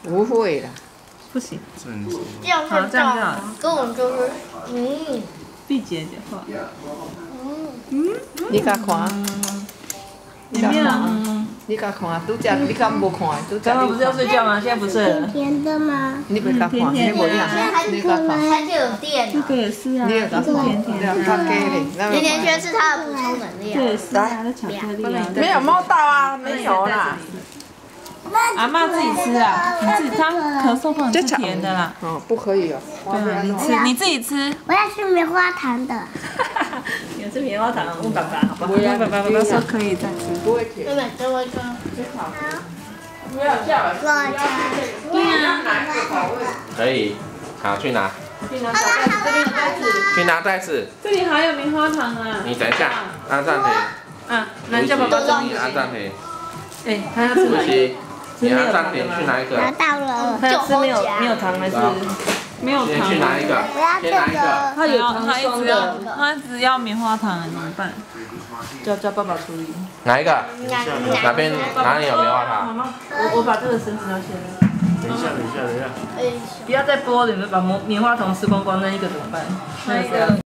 不会啦， 不行， 这样好会这样就好到，根本就是闭姐姐话。 你甲看，你甲没有看，你甲看，拄则你敢无看？拄则刚刚不是要睡觉吗？现在不睡了。 甜的吗？ 你袂甲看，你甜甜无样，你甲看， 它就有电这了。 个也是啊， 你也甲看， 甜甜对啊，较假嘞， 甜甜圈是它的补充能这量。 也是啊，这巧克力啊。 没有摸到啊，没有啦。 阿妈自己吃啊，你自己他咳嗽不能吃甜的啦。 哦，不可以哦。 对啊，你吃，你自己吃。 我要吃棉花糖的。 你吃棉花糖，问爸爸好不好？问爸爸说可以再吃。 不会甜。 妹妹跟我说， 不要叫， 对啊。 可以，好去拿， 去拿小袋子，这边有袋子。 去拿袋子。 这里还有棉花糖啊。 你等一下，按暂停。 啊，来叫爸爸装。 你按暂停。 哎，他要吃哪一个？ 不行，你按暂停去拿一拿个。 到了。 他要吃没有糖还是没有先糖？ 去拿一个， 我要这先拿一个。 个。 他有糖霜的，他只要棉花糖，怎么办？叫爸爸处理。 哪一个？哪边哪里有棉花糖？ 妈妈，我把这个绳子拿起来。 等一下。 不要再剥了，你们把棉花糖吃光光，那一个怎么办？那一个。